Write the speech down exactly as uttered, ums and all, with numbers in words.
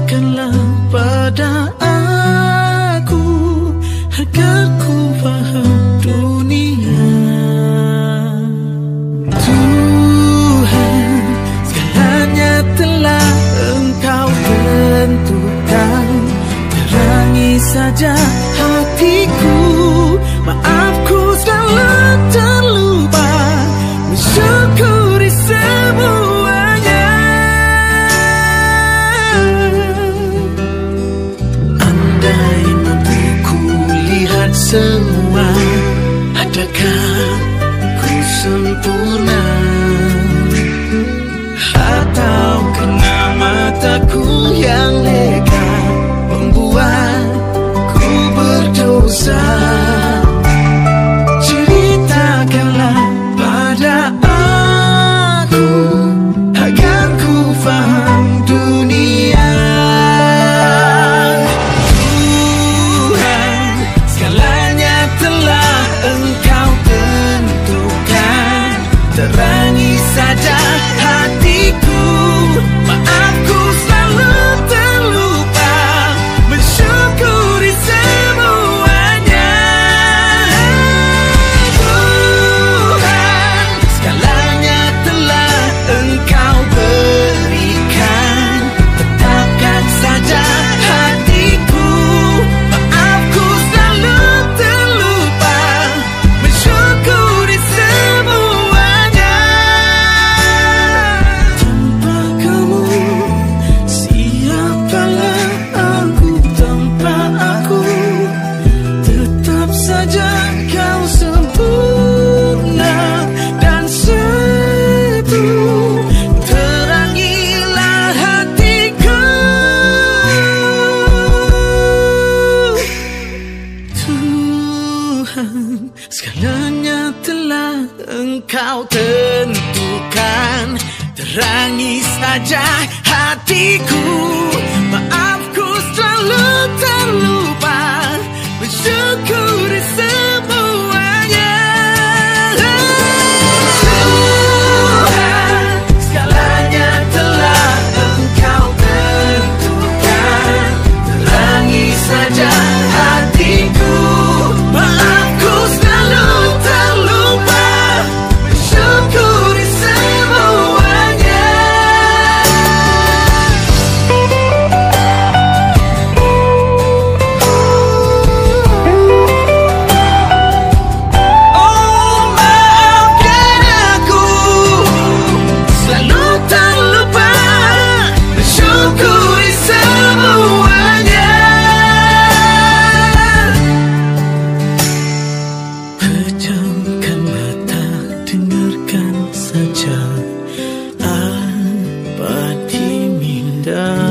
Ceritakanlah pada aku agar ku faham dunia. Tuhan, segalanya telah Engkau tentukan. Terangi saja hatiku, maafku selalu terlupa mensyukuri semuanya. Andai mampu ku lihat semua, adakah ku sempurna? Atau karena mataku yang leka membuat ku berdosa? Ceritakanlah pada aku agar ku faham dunia. Tuhan, segalanya telah Engkau tentukan. Terangi saja hatiku, maafku selalu terlupa mensyukuri semuanya. Tuhan, segalanya telah Engkau berikan. Tetapkan saja hatiku, maafku selalu terlupa mensyukuri semuanya. Tanpa kamu, siapalah aku? Tanpa aku, tetap saja kau sempurna dan satu. Terangilah hatiku. Tuhan, segalanya telah Engkau tentukan. Terangi saja hatiku, maafku selalu terlupa mensyukuri semuanya. Tuhan, segalanya telah Engkau tentukan. Terangi saja hatiku, maafku selalu terlupa mensyukuri semuanya. Oh, maafkan aku, selalu terlupa mensyukuri semuanya. Pejamkan mata, dengarkan saja apa di minda.